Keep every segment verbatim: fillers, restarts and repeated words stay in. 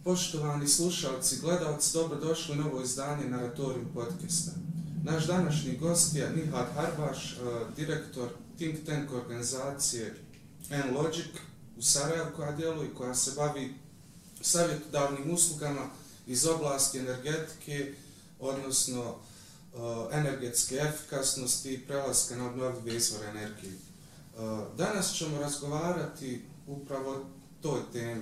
Poštovani slušalci i gledalci, dobrodošli u novo izdanje Naratorium podcasta. Naš današnji gost je Nihat Harbaš, direktor think tank organizacije Enlogic u Sarajevu, koja djeluje i koja se bavi savjetodavnim uslugama iz oblasti energetike, odnosno energetske efikasnosti i prelaska na obnovljive izvore energije. Danas ćemo razgovarati upravo o toj temi.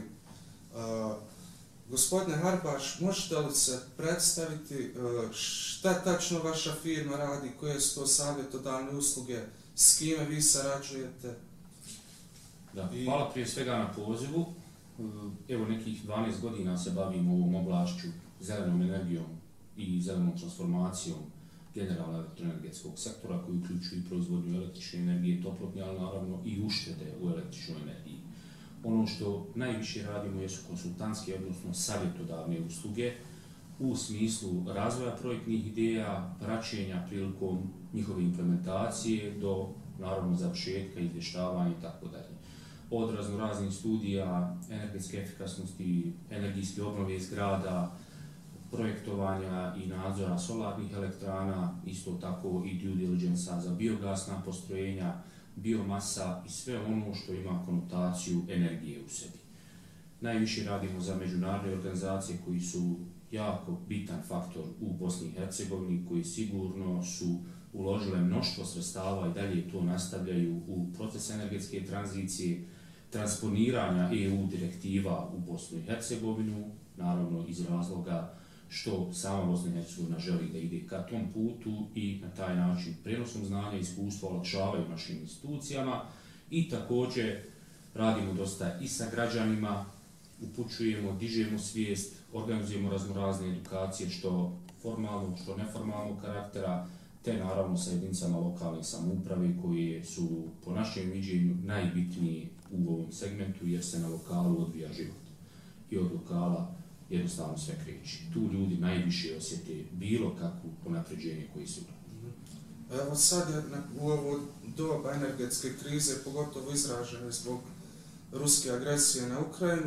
Gospodine Harbaš, možete li se predstaviti šta tačno vaša firma radi, koje su to savjetodavne usluge, s kime vi sarađujete? Da, I... Hvala prije svega na pozivu. Evo nekih dvanaest godina se bavim ovom oblašću, zelenom energijom i zelenom transformacijom generalno elektroenergetskog sektora, koji uključuju i proizvodnju električne energije, toplotne, ali naravno i uštede u električnoj energiji. Ono što najviše radimo jesu konsultantske, odnosno savjetodavne usluge u smislu razvoja projektnih ideja, praćenja prilikom njihove implementacije do naravno završetka, izvještavanja i tako dalje. Od raznoraznih studija, energetske efikasnosti, energijske obnove zgrada, projektovanja i nadzora solarnih elektrana, isto tako i due diligence za biogasna postrojenja, biomasa i sve ono što ima konotaciju energije u sebi. Najviše radimo za međunarodne organizacije koji su jako bitan faktor u Bosni i Hercegovini, koji sigurno su uložile mnoštvo sredstava i dalje to nastavljaju u proces energetske tranzicije, transponiranja E U direktiva u Bosnu i Hercegovinu, naravno iz razloga što sama Bosna i Hercegovina želi da ide ka tom putu i na taj način prenosom znanja i iskustva olakšavaju našim institucijama i također radimo dosta i sa građanima, upućujemo, dižemo svijest, organizujemo raznorazne edukacije što formalnog, što neformalnog karaktera, te naravno sa jedinicama lokalne samouprave koje su po našem viđenju najbitniji u ovom segmentu jer se na lokalu odvija život i od lokala jednostavno sve kreće. Tu ljudi najviše osjete bilo kakvu unapređenje koji su uradi. Evo sad je u ovo doba energetske krize, pogotovo izražene zbog ruske agresije na Ukrajinu,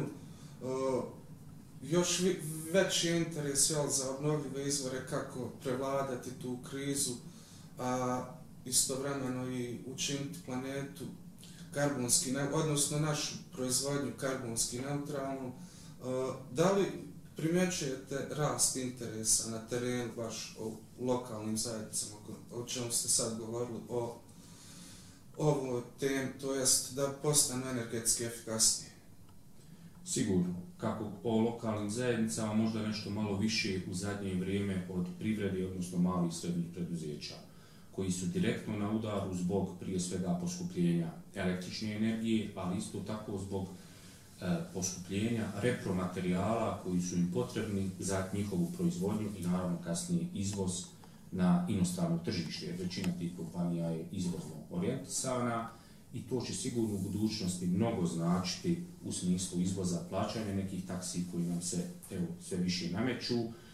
još veći interes za obnovljive izvore, kako prevladati tu krizu, a istovremeno i učiniti planetu karbonski, odnosno našu proizvodnju karbonski neutralnu. Da li primjećujete rast interesa na terenu baš u lokalnim zajednicama, o čemu ste sad govorili, o ovoj temi, to jest da postanu energetski efikasnije? Sigurno. Kako o lokalnim zajednicama, možda nešto malo više u zadnje vrijeme od privrede, odnosno malih i srednjih preduzeća, koji su direktno na udaru zbog prije svega poskupljenja električne energije, ali isto tako zbog e, poskupljenja repromaterijala koji su im potrebni za njihovu proizvodnju i naravno kasnije izvoz na inostrano tržište. Većina tih kompanija je izvozno orijentisana i to će sigurno u budućnosti mnogo značiti u smislu izvoza, plaćanja nekih taksi koji nam se evo, sve više nameću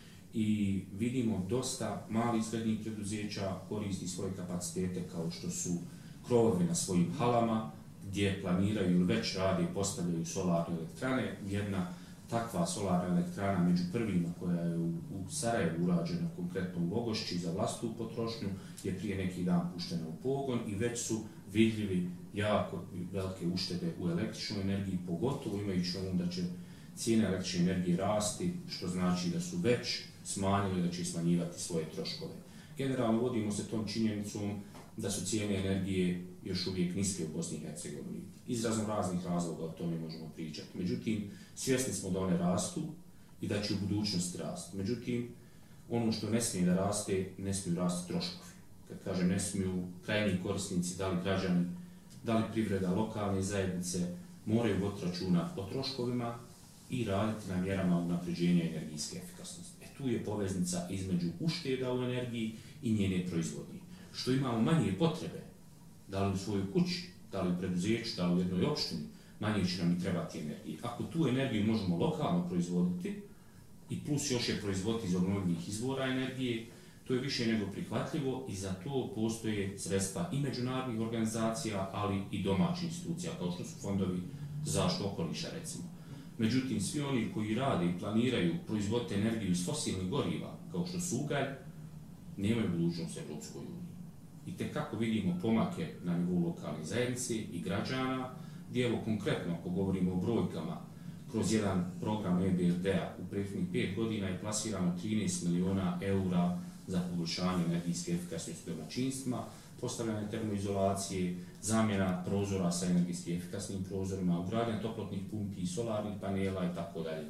i vidimo dosta malih i srednjih preduzeća koristi svoje kapacitete kao što su krovovi na svojim halama gdje planiraju ili već rade i postavljaju solarne elektrane. Jedna takva solarna elektrana među prvima koja je u, u Sarajevu urađena konkretno u Logošći za vlastitu potrošnju je prije neki dan puštena u pogon i već su vidljivi jako velike uštede u električnoj energiji, pogotovo imajući ono da će cijene električne energije rasti, što znači da su već smanjili da će smanjivati svoje troškove. Generalno vodimo se tom činjenicom da su cijene energije još uvijek niske u Bosni i Hercegovini. Iz raznih razloga o tome možemo pričati. Međutim, svjesni smo da one rastu i da će u budućnosti rasti. Međutim, ono što ne smije da raste, ne smiju rasti troškovi. Kad kažem ne smiju, krajnji korisnici, da li građani, da li privreda, lokalne zajednice, moraju voditi računa o troškovima i raditi na mjerama unapređenja energijske efikasnosti. E tu je poveznica između ušteda u energiji i njene proizvodnje. Što imamo manje potrebe, da li u svojoj kući, da li u preduzeću, da li u jednoj opštini, manje će nam i trebati energije. Ako tu energiju možemo lokalno proizvoditi i plus još je proizvoditi iz obnovljivih izvora energije, to je više nego prihvatljivo i za to postoje sredstva i međunarodnih organizacija, ali i domaćih institucija, kao što su fondovi za zaštitu okoliša recimo. Međutim, svi oni koji rade i planiraju proizvoditi energiju iz fosilnih goriva, kao što su ugalj, nemaju budućnost u Evropskoj uniji. I tekako vidimo pomake na nivou lokalne zajednice i građana, gdje evo konkretno, ako govorimo o brojkama, kroz jedan program E B R D-a u prethodnih pet godina je plasirano trinaest miliona eura za poboljšanje energijske efikasnosti u domaćinstvima, postavljanje termoizolacije, zamjena prozora sa energetski efikasnim prozorima, ugradnja toplotnih pumpi, solarnih panela i tako dalje.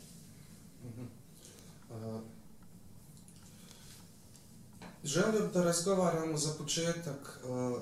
Želio bih da razgovaramo za početak uh,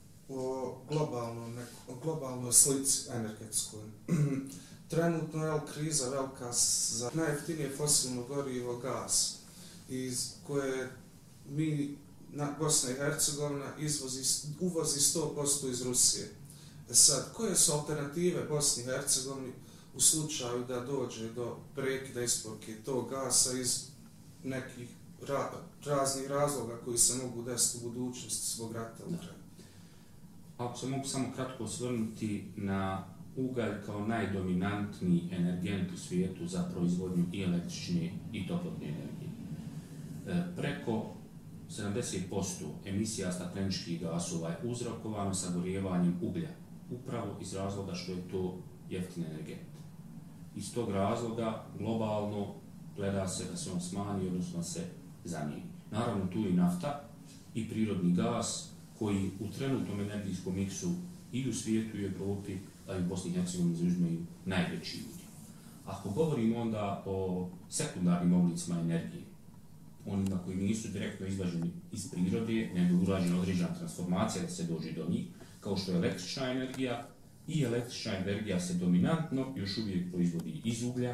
o, globalno, o globalnoj slici energetskoj. Trenutno je kriza velika za najjeftinije fosilno gorivo gas, iz koje mi, na Bosna i Hercegovina, izvozi, uvozi sto posto iz Rusije. E sad, koje su alternative Bosni i Hercegovini u slučaju da dođe do prekida isporuke tog gasa iz nekih ra, raznih razloga koji se mogu desiti u budućnosti zbog rata u Ukrajini? Ako se mogu samo kratko osvrnuti na ugalj kao najdominantniji energent u svijetu za proizvodnju i električne i toplotne energije. E, preko sedamdeset posto emisija stakleničkih gasova je uzrokovano sagorijevanjem uglja, upravo iz razloga što je to jeftin energent. Iz tog razloga globalno gleda se da se on smanji, odnosno da se zamijeni. Naravno, tu je nafta i prirodni gas koji u trenutnom energijskom miksu i u svijetu i u Evropi, a i u Bosni i Hercegovini zauzimaju najveći udio. Ako govorimo onda o sekundarnim oblicima energije, onima koji nisu direktno izvaženi iz prirode, nego je urađena određena transformacija da se dođe do njih, kao što je električna energija, i električna energija se dominantno još uvijek proizvodi iz uglja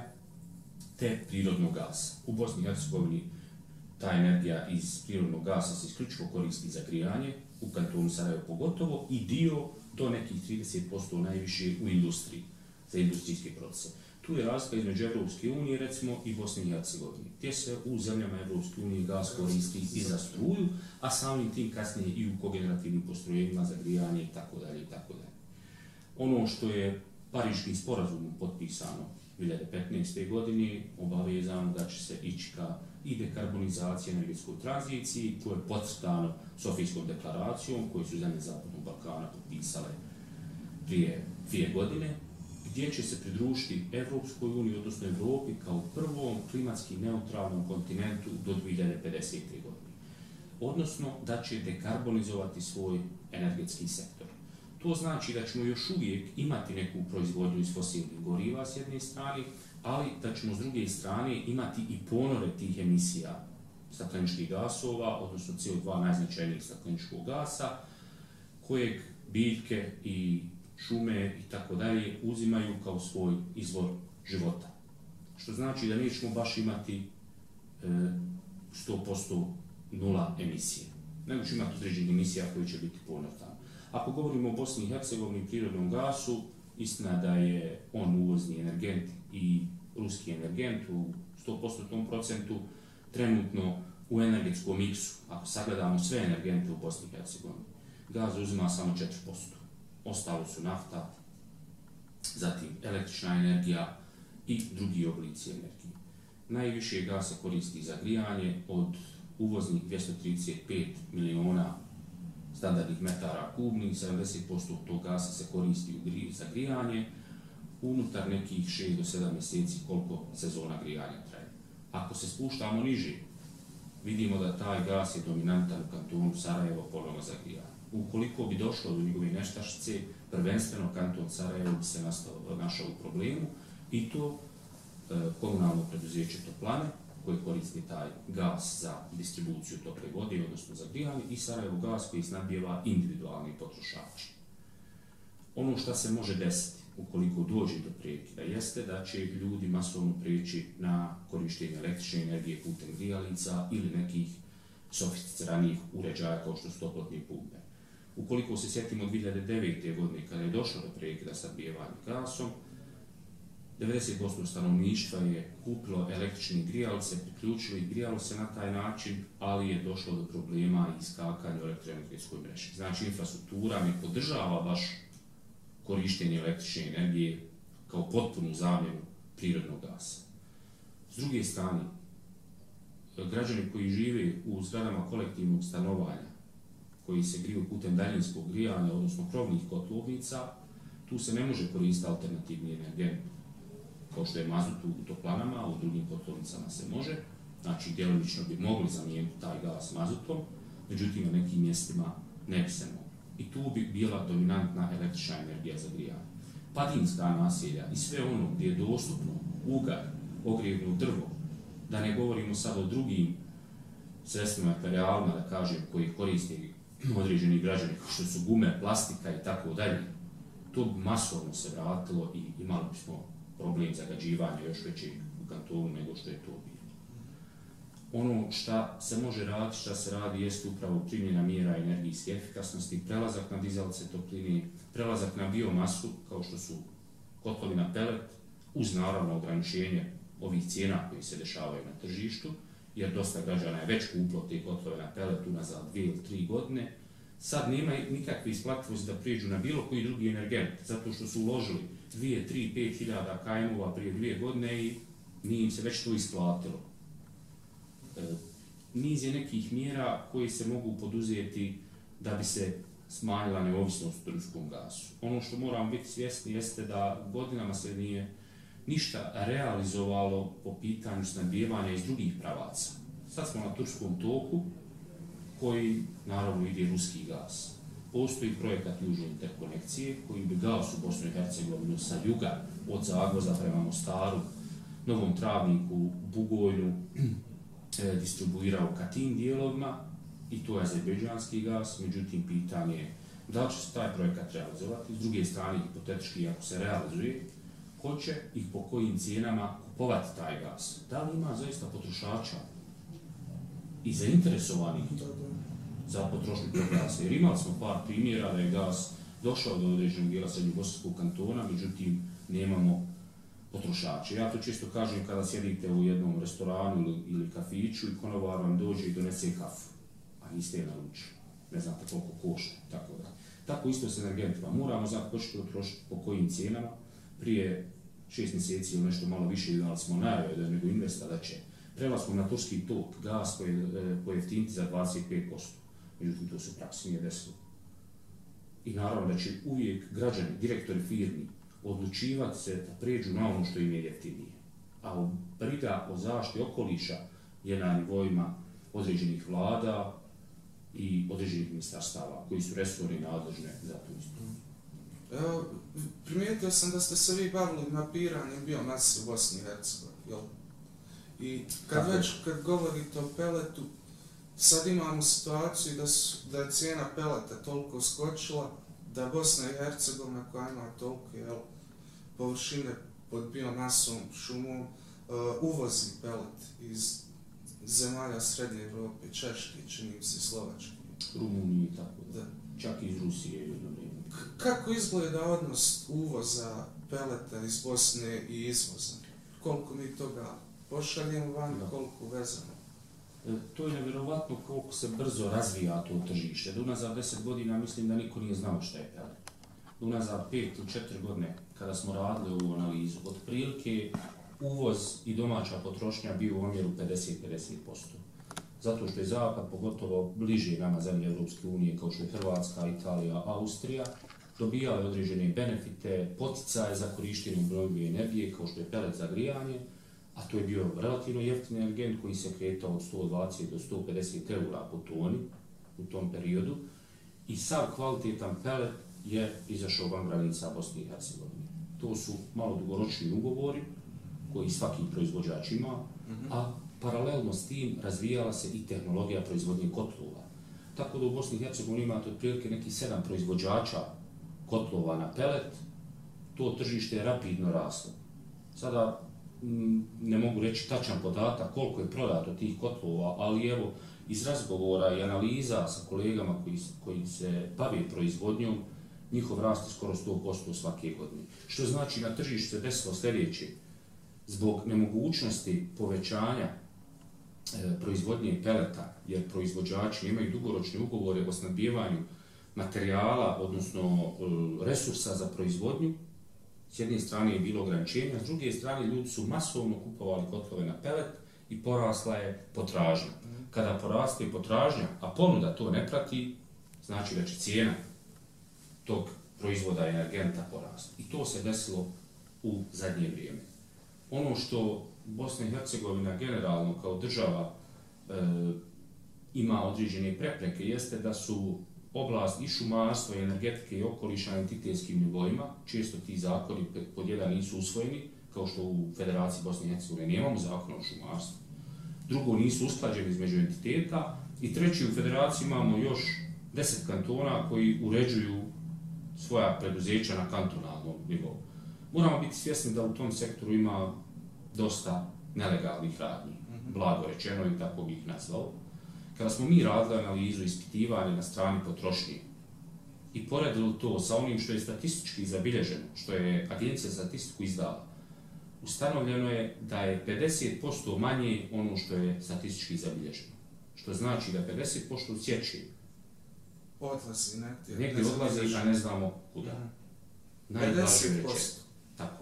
te prirodnog gasa. U Bosni i Hercegovini ta energija iz prirodnog gasa se isključivo koristi za grijanje, u kantonu Sarajevo pogotovo, i dio do nekih trideset posto najviše u industriji, za industrijske procese. Tu je razlika između Evropske unije, recimo, i Bosne i Hercegovine, gdje se u zemljama Evropske unije gas koristi i za struju, a samim tim kasnije i u kogenerativnim postrojenjima za grijanje itd. itd. Ono što je Pariškim sporazumom potpisano dvije hiljade petnaeste. godine obavezano da će se ići ka i dekarbonizaciji energetskoj tranziciji, koje je podcrtano Sofijskom deklaracijom koju su zemlje Zapadnog Balkana potpisale prije dvije godine, gdje će se pridružiti Evropskoj uniji, odnosno Evropi, kao prvom klimatski neutralnom kontinentu do dvije hiljade pedesete. godine. Odnosno da će dekarbonizovati svoj energetski sektor. To znači da ćemo još uvijek imati neku proizvodnju iz fosilnih goriva s jedne strane, ali da ćemo s druge strane imati i ponore tih emisija stakleničkih gasova, odnosno C O dva najznačajnijih stakleničkog gasa, kojeg biljke i šume i tako dalje uzimaju kao svoj izvor života. Što znači da nećemo baš imati e, sto posto nula emisije, nego ćemo imati određenih emisija koje će biti ponor tamo. Ako govorimo o Bosni i Hercegovini i prirodnom gasu, istina da je on uvozni energent i ruski energent u sto posto procentu trenutno u energetskom miksu, ako sagledamo sve energente u Bosni i Hercegovini, gaz uzima samo četiri posto. Ostalo su nafta, zatim električna energija i drugi oblici energije. Najviše gas se koristi za grijanje, od uvoznih dvjesto trideset pet miliona standardnih metara kubnih, sedamdeset posto tog gasa se koristi za grijanje, unutar nekih šest do sedam mjeseci koliko sezona grijanja traje. Ako se spuštamo niže, vidimo da taj gas je dominantan u kantonu Sarajevo ponovno za grijanje. Ukoliko bi došlo do njegove nestašice, prvenstveno kanton Sarajevo bi se našao u problemu, i to e, komunalno preduzeće Toplane, koje koristi taj gas za distribuciju tople vode, odnosno za grijanje, i Sarajevo gas koji snabdijeva individualni potrošači. Ono što se može desiti ukoliko dođe do prekida jeste da će ljudi masovno prijeći na korištenje električne energije putem grijalica ili nekih sofisticiranijih uređaja kao što su toplotne pumpe. Ukoliko se sjetimo dvije hiljade devete. godine kada je došlo do prekida snabdijevanja gasom, devedeset posto stanovništva je kupilo električne grijalice, priključilo i grijalo se na taj način, ali je došlo do problema i iskakanja u elektroenergetskoj mreži. Znači, infrastruktura ne podržava baš korištenje električne energije kao potpunu zamjenu prirodnog gasa. S druge strane, građani koji žive u zgradama kolektivnog stanovanja, koji se griju putem daljinskog grijanja, odnosno krovnih kotlovnica, tu se ne može koristiti alternativni energent, kao što je mazut u toplanama, a u drugim kotlovnicama se može. Znači, djelomično bi mogli zamijeniti taj gas mazutom, međutim, na nekim mjestima ne bi se mogli. I tu bi bila dominantna električna energija za grijanje. Padinska naselja i sve ono gdje je dostupno ugalj, ogrijevno drvo, da ne govorimo sad o drugim sredstvima, materijalima, da kažem, koji koriste određeni građani, kao što su gume, plastika i tako dalje, to bi masovno se vratilo i imali bismo problem zagađivanja još većeg u kantonu nego što je to bilo. Ono šta se može raditi, šta se radi, jeste upravo primjena mjera energijske efikasnosti, prelazak na dizalice topline, prelazak na biomasu, kao što su kotlovi na pelet, uz naravno ograničenje ovih cijena koji se dešavaju na tržištu, jer dosta građana je već kupilo te kotlove na pelet unazad dvije ili tri godine. Sad nema nikakve isplativosti da prijeđu na bilo koji drugi energent, zato što su uložili dvije, tri, pet hiljada kajmova prije dvije godine i nije im se već to isplatilo. E, niz je nekih mjera koji se mogu poduzeti da bi se smanjila neovisnost o ruskom gasu. Ono što moramo biti svjesni jeste da godinama se nije ništa realizovalo po pitanju snabdijevanja iz drugih pravaca. Sad smo na turskom toku, koji naravno ide ruski gas. Postoji projekat južne interkonekcije koji bi gas u Bosnu i Hercegovinu sa juga od Zagvozda prema Mostaru, Novom Travniku, Bugojnu e, distribuirao ka tim dijelovima i to je azerbejdžanski gas, međutim pitanje je da li će se taj projekat realizovati. S druge strane, hipotetički, ako se realizuje, ko će i po kojim cijenama kupovati taj gas? Da li ima zaista potrošača i zainteresovanih za potrošnju tog gasa? Jer imali smo par primjera da je gas došao do određenog dijela srednjobosanskog kantona, međutim nemamo potrošače. Ja to često kažem kada sjedite u jednom restoranu ili, ili kafiću i konobar vam dođe i donese kafu, a niste je naručili. Ne znate koliko košta, tako da. Tako isto s energentima. Moramo znati ko ćete potrošiti po kojim cijenama. Prije šest mjeseci ili nešto malo više imali smo najave da nego Investa da će prelaskom na turski tok gas pojeftiniti za dvadeset pet posto. Međutim, to se u praksi nije desilo. I naravno da će uvijek građani, direktori firmi, odlučivati se da prijeđu na ono što im je jeftinije. A briga o zaštiti okoliša je na nivoima određenih vlada i određenih ministarstava koji su resorni nadležne za tu istu. Evo, primijetio sam da ste se vi bavili mapiranjem biomase u Bosni i Hercegovini, jel? I kad Kako? već kad govorite o peletu, sad imamo situaciju da, su, da je cijena peleta toliko skočila da Bosna i Hercegovina koja ima toliko jel, površine pod biomasom, šumom, uh, uvozi pelet iz zemalja Srednje Evrope, Češke, čini se, Slovačke. Rumuniji, tako da. Čak i iz Rusije jedno vrijeme. Kako izgleda odnos uvoza peleta iz Bosne i izvoza? Koliko mi toga pošaljemo van, da. Koliko vezano? E, to je nevjerovatno koliko se brzo razvija to tržište. Do unazad deset godina mislim da niko nije znao šta je pelet. Do unazad pet ili četiri godine kada smo radili ovu analizu, otprilike uvoz i domaća potrošnja bio u omjeru pedeset pedeset posto. Zato što je Zapad, pogotovo bliže nama zemlje Evropske unije, kao što je Hrvatska, Italija, Austrija, dobijale određene benefite, poticaje za korištenje obnovljive energije, kao što je pelet za grijanje, a to je bio relativno jeftin energent koji se kretao od sto dvadeset do sto pedeset eura po toni u tom periodu. I sav kvalitetan pelet je izašao van granica Bosne i Hercegovine. To su malo dugoročni ugovori koji svaki proizvođač ima, mm-hmm. a paralelno s tim razvijala se i tehnologija proizvodnje kotlova. Tako da u Bosni i Hercegovini imate otprilike neki sedam proizvođača kotlova na pelet, to tržište je rapidno raslo. Sada m, ne mogu reći tačan podatak koliko je prodato tih kotlova, ali evo iz razgovora i analiza sa kolegama koji, koji se bave proizvodnjom, njihov rast je skoro sto posto svake godine. Što znači na tržištu se desilo sljedeće. Zbog nemogućnosti povećanja e, proizvodnje peleta, jer proizvođači imaju dugoročne ugovore o snabdijevanju materijala, odnosno e, resursa za proizvodnju, S jedne strane je bilo ograničenja, s druge strane ljudi su masovno kupovali kotlove na pelet i porasla je potražnja. Kada poraste potražnja, a ponuda to ne prati, znači da će cijena tog proizvoda energenta porasti. I to se desilo u zadnje vrijeme. Ono što Bosna i Hercegovina generalno kao država e, ima određene prepreke jeste da su oblast i šumarstva i energetike i okoliša na entitetskim nivoima, često ti zakoni pod jedan nisu usvojeni, kao što u Federaciji Bosne i Hercegovine nemamo zakon o šumarstvu. Drugo, nisu usklađeni između entiteta i treći, u Federaciji imamo još deset kantona koji uređuju svoja preduzeća na kantonalnom nivou. Moramo biti svjesni da u tom sektoru ima dosta nelegalnih radnji, blago rečeno i tako bih ih nazvao. Kada smo mi radili analizu ispitivanja na strani potrošnje i poredili to sa onim što je statistički zabilježeno, što je Agencija za statistiku izdala, ustanovljeno je da je pedeset posto manje ono što je statistički zabilježeno. Što znači da pedeset posto sjeći odlazi negdje. Negdje odlazi, a ne znamo kuda. pedeset posto. Tako.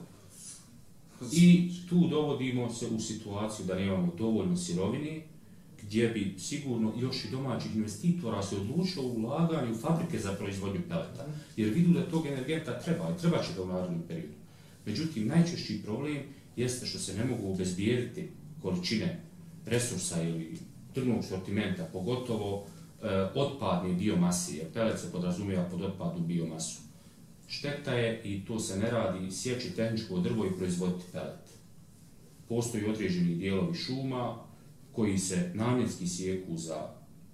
I tu dovodimo se u situaciju da nemamo dovoljno sirovine, gdje bi sigurno još i domaćih investitora se odlučilo u ulaganju u fabrike za proizvodnju peleta, jer vidu da tog energenta treba i treba će ga u narednom periodu. Međutim, najčešći problem jeste što se ne mogu obezbijediti količine resursa ili drvnog sortimenta, pogotovo e, otpadne biomase, jer pelet se podrazumijeva pod otpadnu biomasu. Šteta je, i to se ne radi, sjeći tehničko drvo i proizvoditi pelet. Postoji određeni dijelovi šuma koji se namjenski sjeku za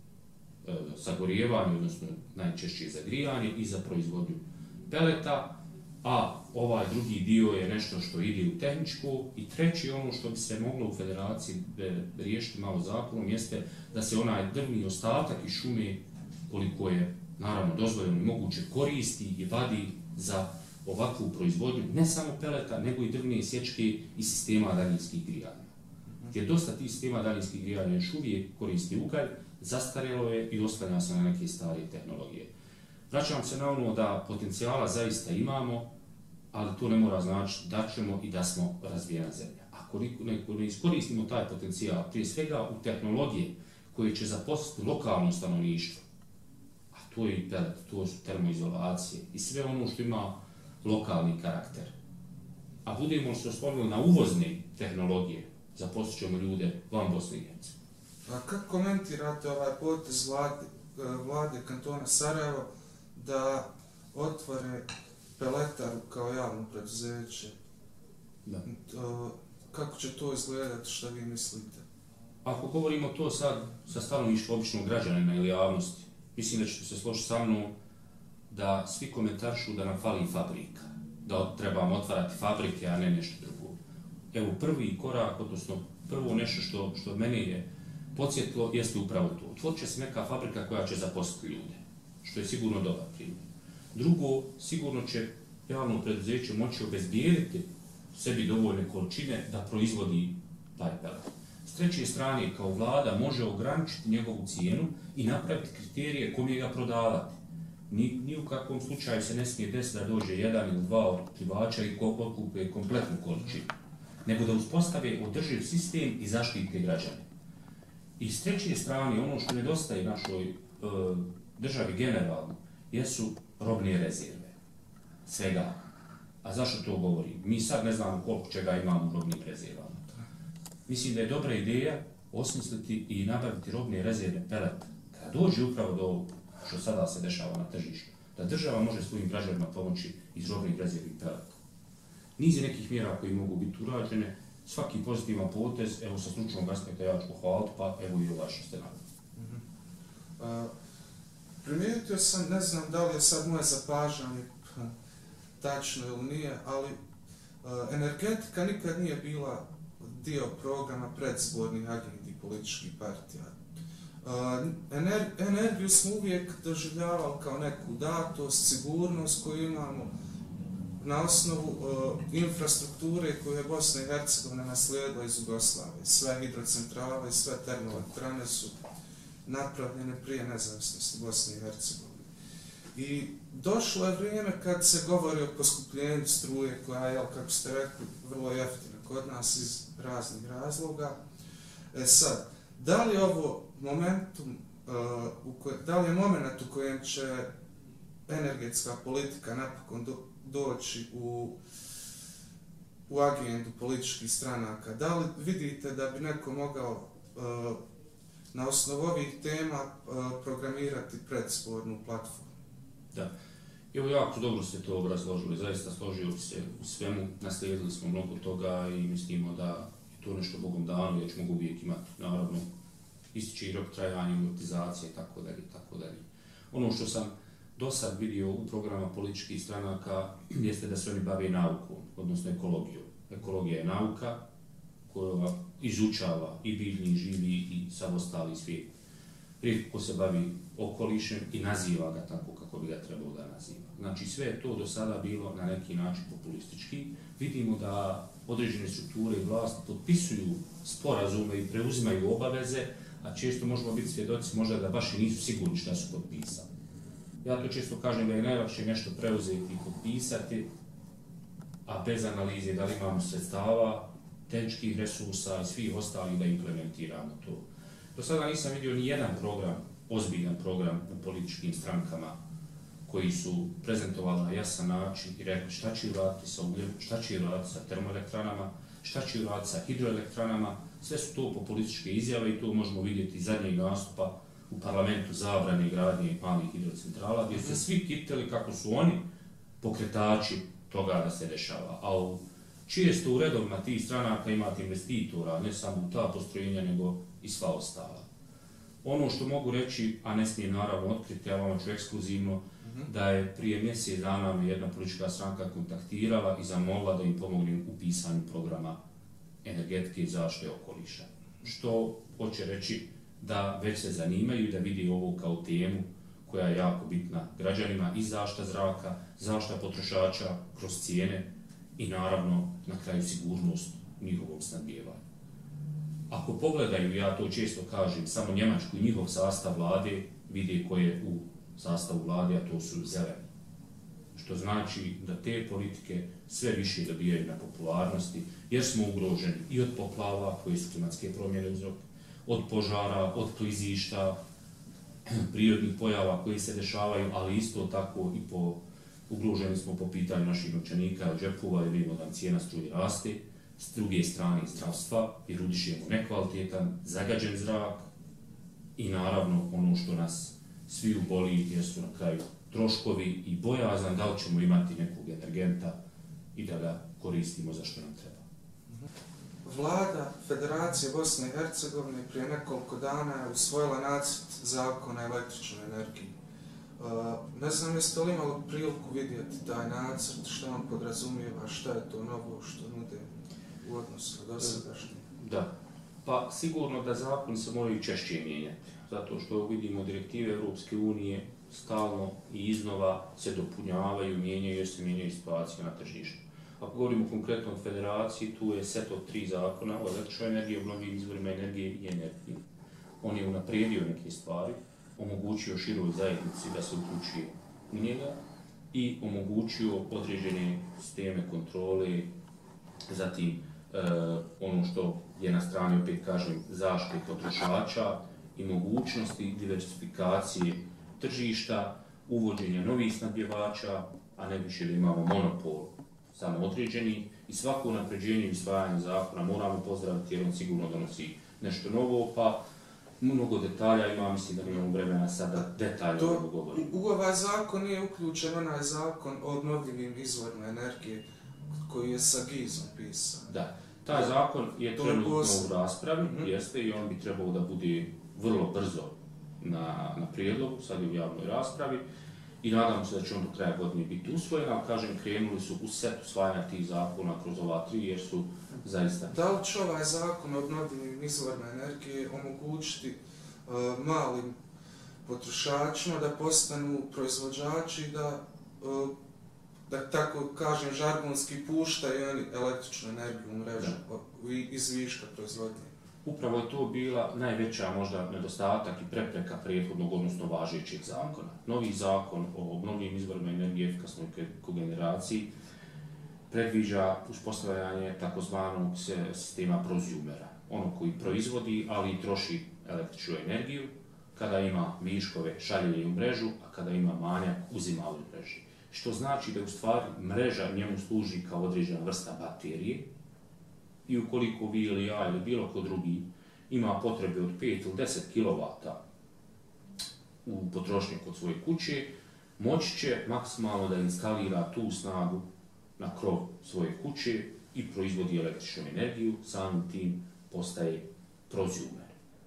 e, sagorijevanje, odnosno najčešće za grijanje i za proizvodnju peleta, a ovaj drugi dio je nešto što ide u tehničko. I treći, ono što bi se moglo u Federaciji riješiti malo zakonom, jeste da se onaj drvni ostatak iz šume, koliko je naravno dozvoljeno i moguće, koristi i vadi za ovakvu proizvodnju, ne samo peleta, nego i drvne sječke i sistema daljinskih grijanja. Jer dosta tih sistema daljinskih grijanja još uvijek koristi ugalj, zastarjelo je i oslanja se na neke starije tehnologije. Vraćam se na ono da potencijala zaista imamo, ali to ne mora značiti da ćemo i da smo razvijena zemlja. Ako ne iskoristimo taj potencijal, prije svega u tehnologije koje će zaposliti lokalno stanovništvo, a to je i pelet, to su termoizolacije i sve ono što ima lokalni karakter, a budemo se oslonili na uvozne tehnologije, zaposlit ćemo ljude van Bosne i Hercegovine. A kako komentirate ovaj potez vlade, vlade kantona Sarajevo da otvore peletaru kao javno preduzeće? Da. Kako će to izgledati, što vi mislite? Ako govorimo to sad sa stanovišta običnog građanina ili javnosti, mislim da ćete se složiti sa mnom da svi komentarišu da nam fali fabrika, da trebamo otvarati fabrike, a ne nešto drugo. Evo, prvi korak, odnosno prvo nešto što, što mene je podsjetilo, jeste upravo to. Otvorit će se neka fabrika koja će zaposliti ljude, što je sigurno dobar primjer. Drugo, sigurno će javno preduzeće moći obezbijediti sebi dovoljne količine da proizvodi taj pelet. S treće strane, kao vlada može ograničiti njegovu cijenu i napraviti kriterije kome ga prodavati. Ni, ni u kakvom slučaju se ne smije desiti da dođe jedan ili dva otkupljivača i otkupe kompletnu količinu, nego da uspostave održiv sistem i zaštite građane. I s treće strane, ono što nedostaje našoj e, državi generalno, jesu robne rezerve. Svega. A zašto to govorim? Mi sad ne znamo koliko čega imamo u robnim rezervama. Mislim da je dobra ideja osmisliti i nabaviti robne rezerve peleta. Kada dođe upravo do ovog što sada se dešava na tržištu, da država može svojim građanima pomoći iz robnih rezervi peleta. Niz je nekih mjera koji mogu biti urađene, svaki pozitivan potez, evo sa stručnog aspekta ja ću pohvaliti, pa evo i ovaj što ste naveli. Uh, primijetio sam, ne znam da li je sad moje zapažanje tačno ili nije, ali uh, energetika nikad nije bila dio programa predizbornih agendi političkih partija. Uh, ener, energiju smo uvijek doživljavali kao neku datost, sigurnost koju imamo na osnovu uh, infrastrukture koju je Bosna i Hercegovina naslijedila iz Jugoslavije. Sve hidrocentrale i sve termoelektrane su napravljene prije nezavisnosti Bosne i Hercegovine. I došlo je vrijeme kad se govori o poskupljenju struje koja je, kako ste rekli, vrlo jeftina kod nas iz raznih razloga. E sad, da li je ovo momentum, uh, u koj, da li je moment u kojem će energetska politika napokon do, doći u, u agendu političkih stranaka? Da li vidite da bi neko mogao uh, na osnovu ovih tema uh, programirati predizbornu platformu? Da. Evo, jako dobro ste to obrazložili, zaista složio bi se u svemu, naslijedili smo mnogo toga i mislimo da je to nešto Bogom dano, jer ćemo uvijek imati, naravno, ističi rok trajanja, amortizacije, tako dalje, tako dalje. Ono što sam do sad vidio u programa političkih stranaka jeste da se oni bave naukom, odnosno ekologijom. Ekologija je nauka koja izučava i biljni, živi i sav ostali svijet. Rijetko se bavi okolišem i naziva ga tako kako bi ga trebalo da naziva. Znači sve je to do sada bilo na neki način populistički. Vidimo da određene strukture i vlasti potpisuju sporazume i preuzimaju obaveze, a često možemo biti svjedoci možda da baš i nisu sigurni šta su potpisali. Ja to često kažem da je najlakše nešto preuzeti i potpisati, a bez analize da li imamo sredstava, tehničkih resursa i svih ostalih da implementiramo to. Do sada nisam vidio ni jedan program, ozbiljan program u političkim strankama koji su prezentovali na jasan način i rekli šta će uraditi sa ugljenom, šta će uraditi sa termoelektranama, šta će uraditi sa hidroelektranama. Sve su to populističke izjave i to možemo vidjeti iz zadnjeg nastupa u parlamentu zabrane gradnje malih hidrocentrala, gdje su se svi kitili kako su oni pokretači toga da se dešava. A u često u redovima tih stranaka imate investitora, ne samo u ta postrojenja, nego i sva ostala. Ono što mogu reći, a ne smijem naravno otkriti, ja vam ću ekskluzivno, mm-hmm. da je prije mjesec dana me jedna politička stranka kontaktirala i zamolila da im pomognem u pisanju programa energetike i zaštite okoliša. Što hoće reći da već se zanimaju i da vidi ovo kao temu koja je jako bitna građanima i zaštita zraka, zaštita potrošača kroz cijene i naravno na kraju sigurnost njihovog snabdijevanja. Ako pogledaju, ja to često kažem, samo Njemačku i njihov sastav vlade, vidi ko je u sastavu vlade, a to su zeleni. Što znači da te politike sve više dobijaju na popularnosti, jer smo ugroženi i od poplava, koje su klimatske promjene uzrok, od požara, od klizišta, prirodnih pojava koji se dešavaju, ali isto tako i po ugroženi smo po pitanju naših novčanika, džepova, jer vidimo da cijena struje raste. S druge strane zdravstva, jer udišemo nekvalitetan, zagađen zrak i naravno ono što nas svi uboli jer su na kraju troškovi i bojazan da li ćemo imati nekog energenta i da ga koristimo za što nam treba. Vlada Federacije Bosne i Hercegovine prije nekoliko dana je usvojila nacrt zakona o električnoj energiji. Ne znam jeste li imali priliku vidjeti taj nacrt, što on podrazumijeva, šta je to novo, što nude u odnosu na dosadašnje? Da, pa sigurno da zakon se moraju češće mijenjati, zato što vidimo direktive Europske unije stalno i iznova se dopunjavaju, mijenjaju jer se mijenjaju situacije na tržištu. Ako govorimo konkretno o Federaciji, tu je set od tri zakona o električnoj energiji, obnovljivim izvorima energije i energiji. On je unaprijedio neke stvari, omogućio široj zajednici da se uključuje u njega i omogućio određene sisteme kontrole, zatim e, ono što je na strani, opet kažem, zaštite potrošača i mogućnosti diversifikacije tržišta, uvođenja novih snabdjevača, a ne više da imamo monopol samo određeni i svako unapređenje i usvajanje zakona moramo pozdraviti jer on sigurno donosi nešto novo, pa mnogo detalja ima, mislim da nemamo vremena sada detaljno govoriti. U ovaj zakon nije uključen onaj zakon o obnovljivim izvorima energije koji je sa Gizom pisan. Da, taj zakon je trenutno u raspravi, mm-hmm. jeste, i on bi trebao da bude vrlo brzo na, na prijedlogu, sad je u javnoj raspravi. I nadam se da će on do kraja godine biti usvojen, ali kažem, krenuli su u set usvajanja tih zakona kroz ova tri, jer su zaista... Da li će ovaj zakon o obnovljivim izvorima energije omogućiti uh, malim potrošačima da postanu proizvođači, da, uh, da tako kažem, žargonski puštaju električnu energiju u mrežu iz viška proizvodnje? Upravo je to bila najveća možda nedostatak i prepreka prethodnog, odnosno važećeg zakona. Novi zakon o obnovljivim izvorima energije i efikasnoj kogeneraciji predviđa uspostavljanje takozvanog sistema prozumera, ono koji proizvodi, ali i troši električnu energiju, kada ima viškove šalje je u mrežu, a kada ima manjak uzima u mreži. Što znači da u stvari mreža njemu služi kao određena vrsta baterije i ukoliko vi ili ja ili bilo ko drugi ima potrebe od pet ili deset kilovata u potrošnju kod svoje kuće, moći će maksimalno da instalira tu snagu na krov svoje kuće i proizvodi električnu energiju, samim tim postaje prozumer.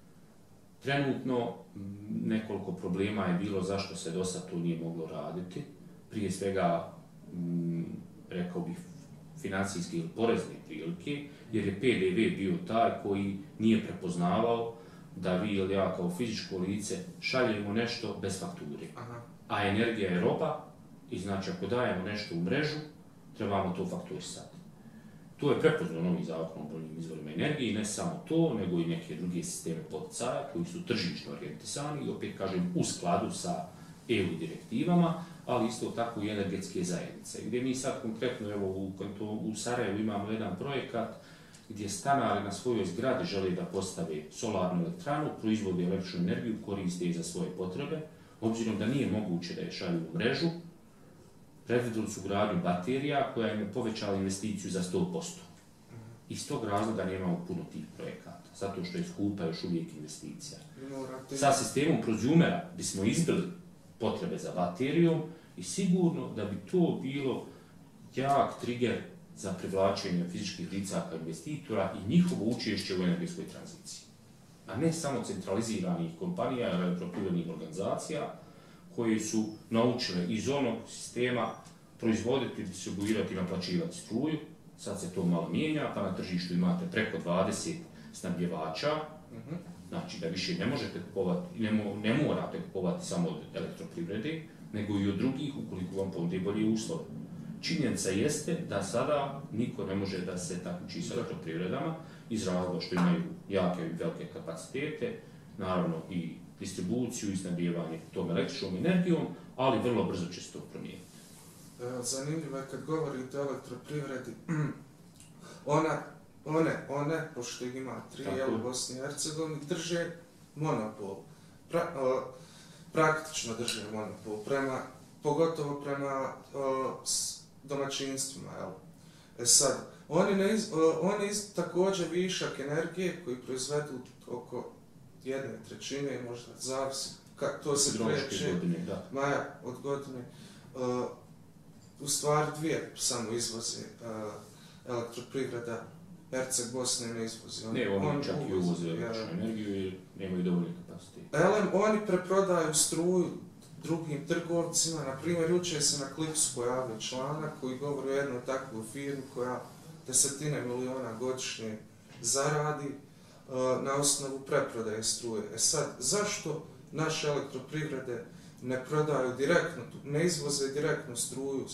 Trenutno nekoliko problema je bilo zašto se do sad to nije moglo raditi. Prije svega, m, rekao bih, financijske ili porezne prilike, jer je P D V bio taj koji nije prepoznavao da vi ili ja kao fizičko lice šaljemo nešto bez fakture. Aha. A energija je roba i znači ako dajemo nešto u mrežu, trebamo to fakturisati. To je prepoznao novi zakon o obnovljivim izvorima energije i ne samo to, nego i neke druge sisteme poticaja koji su tržišno orijentisani i opet kažem u skladu sa E U direktivama, ali isto tako i energetske zajednice. Gdje mi sad konkretno evo, u, u Sarajevu imamo jedan projekat gdje stanari na svojoj zgradi žele da postave solarnu elektranu, proizvode električnu energiju, koriste je za svoje potrebe, obzirom da nije moguće da je šalju u mrežu, predvidjeli su gradnju baterija koja im je povećala investiciju za sto posto. Iz tog razloga nemamo puno tih projekata, zato što je skupa još uvijek investicija. Sa sistemom prozumera bismo izbili potrebe za baterijom i sigurno da bi to bilo jak trigger za privlačenje fizičkih lica kao investitora i njihovo učešće u energetskoj tranziciji. A ne samo centraliziranih kompanija ili elektroprivrednih organizacija koji su naučile iz onog sistema proizvoditi, distribuirati i naplaćivati struju. Sad se to malo mijenja, pa na tržištu imate preko dvadeset snabdjevača, uh-huh. Znači da više ne možete kupovati, ne, mo, ne morate kupovati samo od elektroprivrede, nego i od drugih ukoliko vam ponude bolje uslove. Činjenica jeste da sada niko ne može da se takmiči sa elektroprivredama iz razloga što imaju jake i velike kapacitete, naravno i distribuciju i snabdijevanje tom električnom energijom, ali vrlo brzo će se to promijeniti. Zanimljivo je kad govorite o elektroprivredi, ona, one, one, pošto ih ima tri u Bosni i Hercegovini, drže monopol. Pra, o, praktično drže monopol, prema, pogotovo prema o, s domaćinstvima. Jel? E sad, oni, ne iz, o, oni iz, također višak energije koji proizvedu oko jedne trećine, možda zavisi, ka, to se kreće, maja od godine, uh, u stvari dvije samo izvoze uh, elektroprivreda, Herceg Bosne ne izvozi. On, ne, oni on čak i uvoze električnu energiju i nemaju dovoljne kapacitete. Elem, oni preprodaju struju drugim trgovcima, na primjer, jučer se na Klipsu pojavio članak koji govori o jednoj takvoj firmi koja desetine miliona godišnje zaradi na osnovu preprodaje struje. E sad, zašto naše elektroprivrede ne prodaju direktno, ne izvoze direktno struju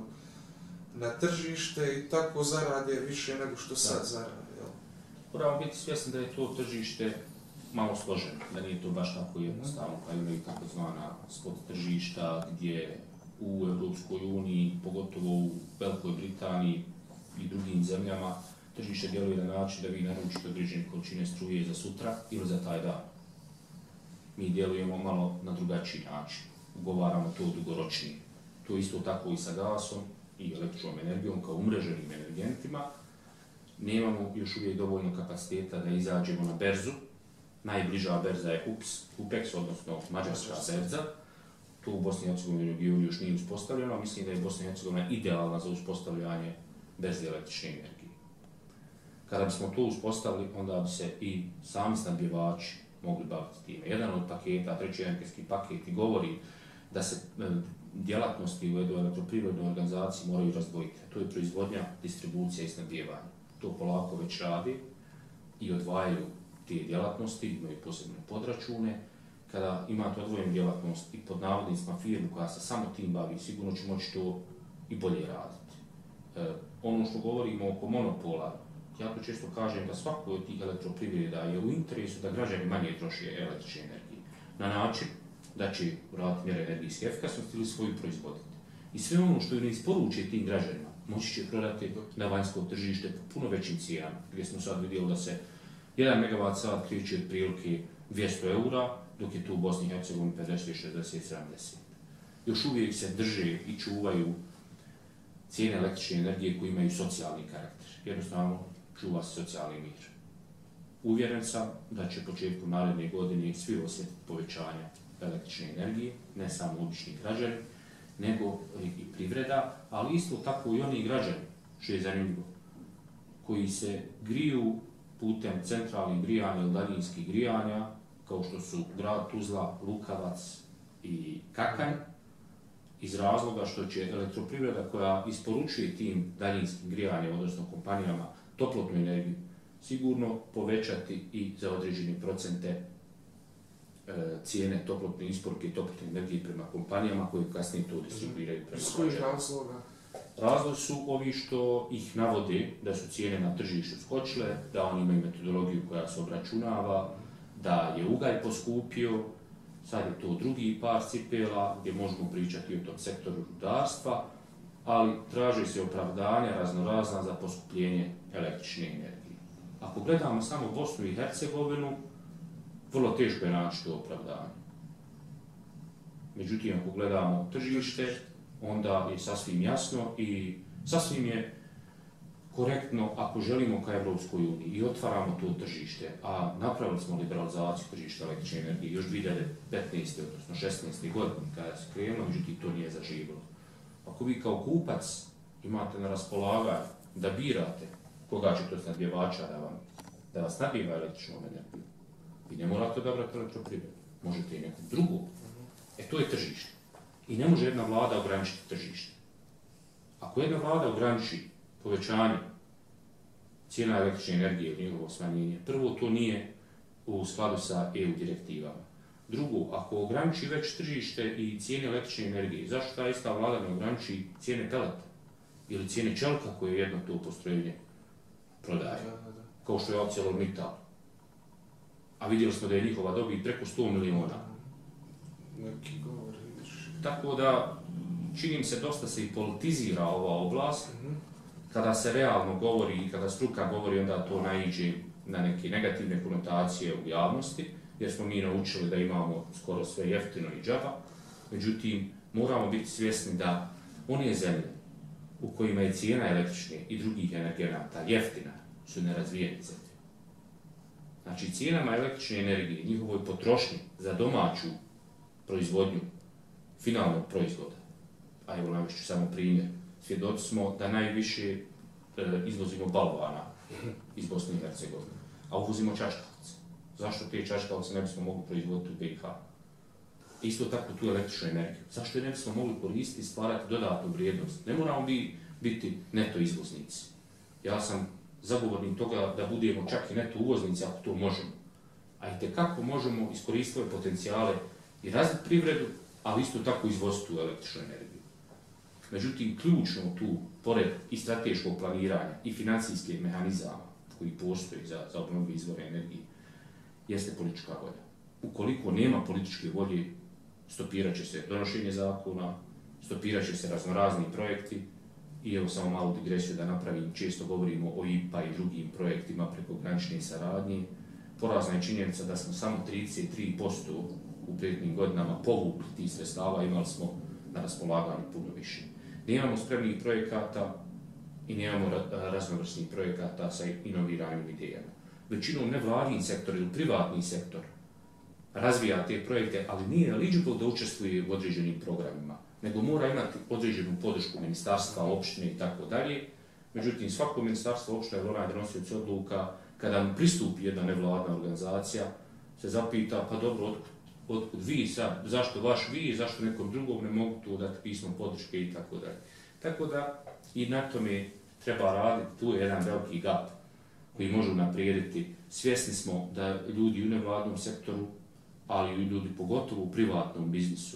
na tržište i tako zarade više nego što sad zarade? Jel? Moramo biti svjesni da je to tržište malo složeno, da nije to baš tako jednostavno, pa imaju takozvana spot tržišta gdje u Europskoj uniji, pogotovo u Velikoj Britaniji i drugim zemljama, tržište djeluje na način da vi naručite određene količine struje za sutra ili za taj dan. Mi djelujemo malo na drugačiji način, ugovaramo to dugoročnije. To isto tako i sa gasom i električnom energijom kao umreženim energentima. Nemamo još uvijek dovoljno kapaciteta da izađemo na berzu. Najbliža berza je U P S, U P E X, odnosno mađarska berza. To u Bosni i Hercegovini regionu još nije uspostavljeno, a mislim da je Bosna i Hercegovina idealna za uspostavljanje berze električne energije. Kada bismo to uspostavili, onda bi se i sami snabdjevači mogli baviti time. Jedan od paketa, treći energetski paket, govori da se djelatnosti u elektroprivrednoj organizaciji moraju razdvojiti. To je proizvodnja, distribucija i snabdjevanje. To polako već radi i odvajaju te djelatnosti, imaju posebne podračune. Kada imate odvojenu djelatnost i pod navodnicima firmu koja se samo tim bavi, sigurno će moći to i bolje raditi. E, ono što govorimo oko monopola, ja to često kažem da svako od tih elektroprivreda je u interesu da građani manje troše električne energije na način da će uraditi mjere energijske efikasnosti ili svoju proizvoditi. I sve ono što ne isporuče tim građanima moći će prodati na vanjsko tržište po puno većim cijenama, gdje smo sad vidjeli da se jedan megavat sat kreće otprilike dvjesto eura, dok je tu u Bosni i Hercegovini pedeset, šezdeset, sedamdeset. Još uvijek se drže i čuvaju cijene električne energije koje imaju socijalni karakter. Jednostavno čuva se socijalni mir. Uvjeren sam da će početkom naredne godine svi osjetiti povećanja električne energije, ne samo obični građani, nego i privreda, ali isto tako i oni građani, što je zanimljivo, koji se griju putem centralnih grijanja ili daljinskih grijanja, kao što su grad Tuzla, Lukavac i Kakanj, iz razloga što će elektroprivreda koja isporučuje tim daljinskim grijanjem, odnosno kompanijama, toplotnu energiju, sigurno povećati i za određene procente e, cijene toplotne isporuke i toplotne energije prema kompanijama koje kasnije to distribuiraju prema S kojih razloga? Razlog su ovi što ih navode da su cijene na tržištu skočile, da oni imaju metodologiju koja se obračunava, da je ugalj poskupio, sad je to drugi par cipela gdje možemo pričati o tom sektoru rudarstva, ali traži se opravdanja raznorazna za poskupljenje električne energije. Ako gledamo samo Bosnu i Hercegovinu, vrlo teško je naći to opravdanje. Međutim, ako gledamo tržište, onda je sasvim jasno i sasvim je korektno ako želimo ka Evropskoj uniji i otvaramo to tržište, a napravili smo liberalizaciju tržišta električne energije još dvije hiljade petnaeste. odnosno šesnaeste. godine kada se krenulo, međutim to nije zaživjelo. Ako vi kao kupac imate na raspolaganju da birate koga će to snabdjevača da, vam, da vas snabdjeva električnom energijom, vi ne morate odabrati elektroprivredu, možete i nekog drugog. E to je tržište. I ne može jedna vlada ograničiti tržište. Ako jedna vlada ograniči povećanje cijena električne energije ili njegovo smanjenje, prvo to nije u skladu sa E U direktivama. Drugo, ako ograniči već tržište i cijene električne energije, zašto ta ista vlada ne ograniči cijene peleta ili cijene čelika koje jedno to postrojenje prodaje, kao što je ArcelorMittal. A vidjeli smo da je njihova dobit preko sto miliona. Neki govor, vidiš. Tako da, čini se, dosta se i politizira ova oblast. Kada se realno govori i kada struka govori, onda to naiđe na neke negativne konotacije u javnosti, jer smo mi naučili da imamo skoro sve jeftino i džaba. Međutim, moramo biti svjesni da one zemlje u kojima je cijena električne i drugih energenata jeftina su nerazvijene zemlje. Znači, cijenama električne energije, njihovoj potrošnji za domaću proizvodnju finalnog proizvoda, a evo navešću samo primjer, svjedoci smo da najviše e, izvozimo balvana iz Bosne i Hercegovine, a uvozimo čačkalice. Zašto te čačkalice ne bismo mogli proizvoditi u B i H? Isto tako tu električnu energiju. Zašto je ne bismo mogli koristiti i stvarati dodatnu vrijednost? Ne moramo bi, biti neto izvoznici. Ja sam zagovornik toga da budemo čak i neto uvoznici ako to možemo. A i tekako možemo iskoristiti ove potencijale i razviti privredu, ali isto tako izvoziti tu električnu energiju. Međutim, ključno tu, pored i strateškog planiranja i financijskih mehanizama koji postoji za, za obnovljive izvore energije, jeste politička volja. Ukoliko nema političke volje, stopirat će se donošenje zakona, stopirat će se raznorazni projekti i evo samo malu digresiju da napravim, često govorimo o I P A i drugim projektima prekogranične saradnje. Porazna je činjenica da smo samo trideset tri posto u prethodnim godinama povukli tih sredstava, imali smo na raspolaganju puno više. Nemamo spremnih projekata i nemamo raznovrsnih projekata sa inoviranim idejama. Većinom nevladin sektor ili privatni sektor razvija te projekte, ali nije eligible da učestvuje u određenim programima, nego mora imati određenu podršku ministarstva, opštine i tako dalje. Međutim, svako ministarstvo, opština ili onaj donosioc odluka, kada mu pristupi jedna nevladna organizacija, se zapita, pa dobro, otkud, otkud vi sad, zašto vaš vi, zašto nekom drugom ne mogu tu dati pismo podrške i tako dalje. Tako da i na tome treba raditi, tu je jedan veliki gap koji može naprijediti. Svjesni smo da ljudi u nevladnom sektoru, ali i ljudi pogotovo u privatnom biznisu,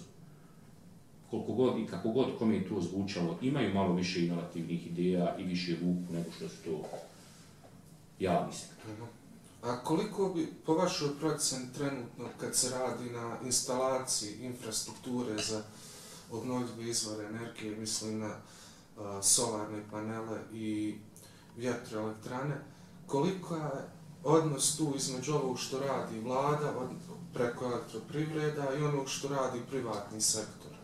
koliko god i kako god kome je to zvučalo, imaju malo više inovativnih ideja i više vuku nego što su to javni sektor. A koliko bi, po vašoj procjeni trenutno, kad se radi na instalaciji infrastrukture za obnovljive izvore energije, mislim na uh, solarne panele i vjetroelektrane, koliko je odnos tu između ovog što radi vlada od, preko elektroprivreda i onog što radi privatni sektor?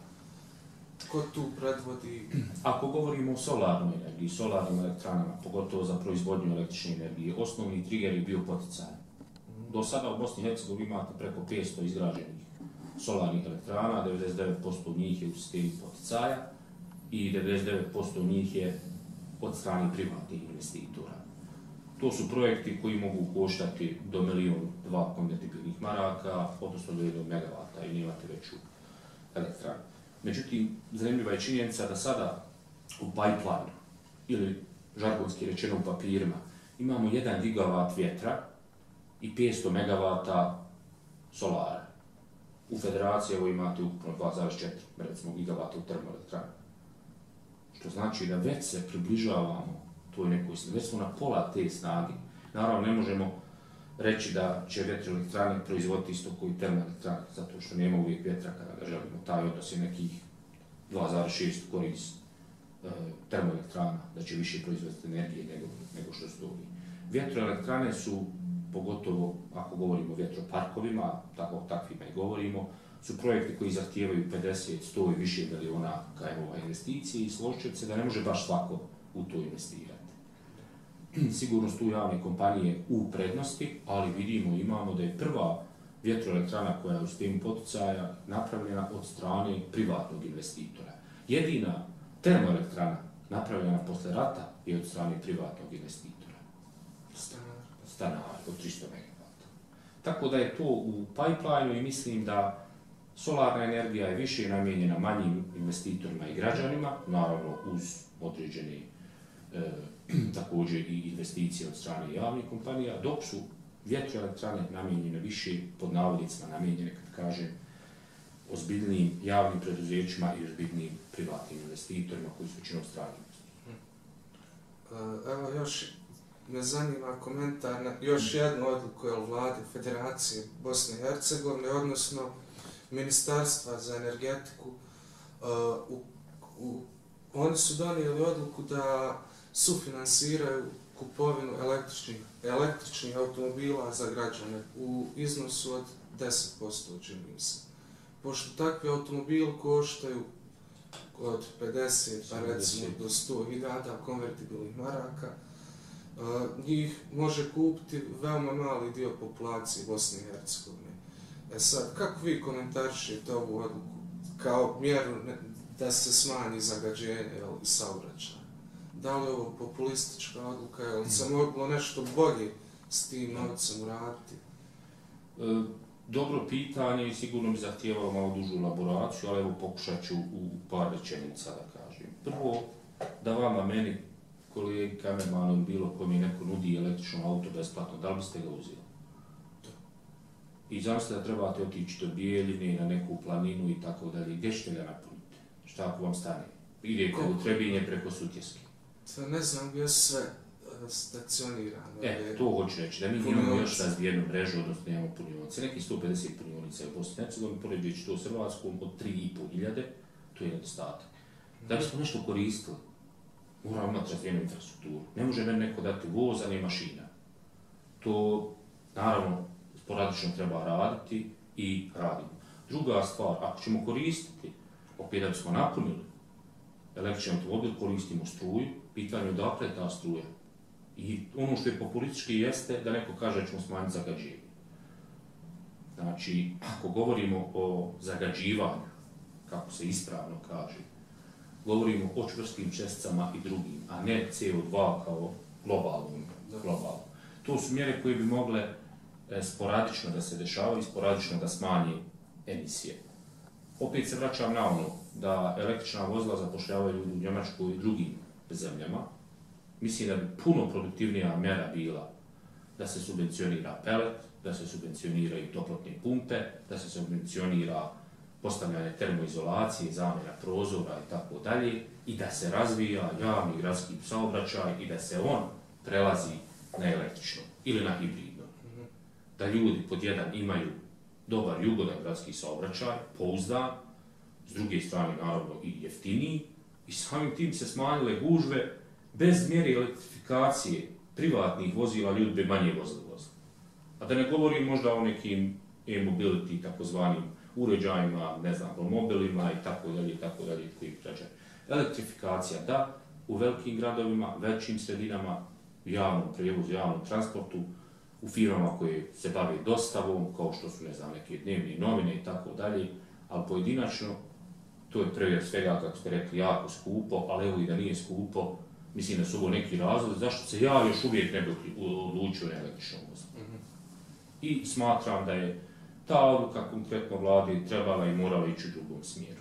Ko tu predvodi? Ako govorimo o solarnoj energiji, solarnim elektranama, pogotovo za proizvodnju električne energije, osnovni trigger je bio poticaj. Do sada u Bosni i Hercegovini imate preko petsto izgrađenih solarnih elektrana, devedeset devet posto njih je u sistemu poticaja i devedeset devet posto njih je od strane privatnih investitora. To su projekti koji mogu koštati do milijun dva konvertibilnih maraka, odnosno do jednog megavata i nemate veću elektranu. Međutim, zanimljiva je činjenica da sada u pipeline, ili žargonski rečeno u papirima, imamo jedan gigavat vjetra i petsto megavata solara. U federaciji evo imate ukupno dva zarez četiri recimo gigavata u termoelektrani. Što znači da već se približavamo toj nekoj snagi, već smo na pola te snage. Naravno, ne možemo reći da će vjetroelektrane proizvoditi isto koji termoelektrane, zato što nema uvijek vjetra kada ga želimo. Taj odnos je nekih dva zarez šest korist e, termoelektrana, da će više proizvoditi energije nego, nego što su drugi. Vjetroelektrane su, pogotovo ako govorimo o vjetroparkovima, tako takvima i govorimo, su projekti koji zahtijevaju pedeset, sto i više miliona K M-ova investicije i složit se da ne može baš svako u to investirati. Sigurno su tu javne kompanije u prednosti, ali vidimo i imamo da je prva vjetroelektrana koja je u sistemu poticaja napravljena od strane privatnog investitora. Jedina termoelektrana napravljena posle rata je od strane privatnog investitora. Stanar. Stanar od tristo megavata. Tako da je to u pipelineu i mislim da solarna energija je više namijenjena manjim investitorima i građanima, naravno uz određene e, također i investicije od strane javnih kompanija, dok su vjetroelektrane namijenjene više, pod navodnicima namijenjene, kad kažem, ozbiljnim javnim preduzećima i ozbiljnim privatnim investitorima koji su većinom strani investitori. Evo još me zanima komentar na još jednu odluku je vlade Federacije Bosne i Hercegovine, odnosno Ministarstva za energetiku. U, u, oni su donijeli odluku da sufinansiraju kupovinu električnih, električnih automobila za građane u iznosu od deset posto, čini mi se. Pošto takvi automobili koštaju od pedeset pa recimo do sto hiljada konvertibilnih maraka, njih može kupiti veoma mali dio populacije Bosne i Hercegovine. E sad, kako vi komentarišete ovu odluku kao mjeru da se smanji zagađenje i saobraćaj? Da li je ovo populistička odluka, je li se moglo nešto bolje s tim novcem uraditi? E, dobro pitanje i sigurno bi zahtijevalo malo dužu elaboraciju, ali evo pokušat ću u par rečenica da kažem. Prvo, da vama, meni, kolegi kamermanu ili bilo ko mi neko nudi električno auto besplatno, da li biste ga uzeli? I zamislite da trebate otići do Bijeljine, na neku planinu i tako dalje. Gdje ćete ga napuniti? Šta ako vam stane? Idete u Trebinje preko Sutjeske. Ne znam gdje su sve stacionirano. E, to hoću reći, da mi imamo još razvijenu mrežu, odnosno nemamo punionice. Neki sto pedeset punionica u Bosni i Hercegovini, poređujući to s Hrvatskom od tri i pol hiljade, to je nedostatak. Da bismo nešto koristili, moramo imati razvijenu infrastrukturu. Ne može meni neko dati voz, a ne mašina. To, naravno, sporadično treba raditi i radimo. Druga stvar, ako ćemo koristiti, opet da bismo napunili električni automobil, koristimo struju, pitanje je odakle je ta struja. I ono što je populistički jeste da neko kaže da ćemo smanjiti zagađenje. Znači, ako govorimo o zagađivanju, kako se ispravno kaže, govorimo o čvrstim česticama i drugim, a ne C O dva kao globalno. globalno. To su mjere koje bi mogle sporadično da se dešavaju i sporadično da smanje emisije. Opet se vraćam na ono da električna vozila zapošljavaju ljudi u Njemačkoj i drugim zemljama. Mislim da bi puno produktivnija mjera bila da se subvencionira pelet, da se subvencioniraju toplotne pumpe, da se subvencionira postavljanje termoizolacije, zamjena prozora i tako dalje, i da se razvija javni gradski saobraćaj i da se on prelazi na električno ili na hibridno. Da ljudi pod jedan imaju dobar i ugodan gradski saobraćaj, pouzdan, s druge strane naravno i jeftiniji, i samim tim se smanjile gužve. Bez mjere elektrifikacije privatnih vozila ljudi bi manje vozili vozili. A da ne govorim možda o nekim e-mobility, takozvanim uređajima, ne znam, mobilima i tako dalje, i tako dalje, koji građani. Elektrifikacija da, u velikim gradovima, većim sredinama, javnom prijevozu, javnom transportu, u firmama koje se bave dostavom, kao što su, ne znam, neke dnevne novine i tako dalje, ali pojedinačno, to je prije svega, kako ste rekli, jako skupo, ali evo i da nije skupo, mislim da su ovo neki razlog zašto se ja još uvijek ne bih odlučio na električnom vozilu. Mm-hmm. I smatram da je ta odluka konkretno vlade trebala i morala ići u drugom smjeru.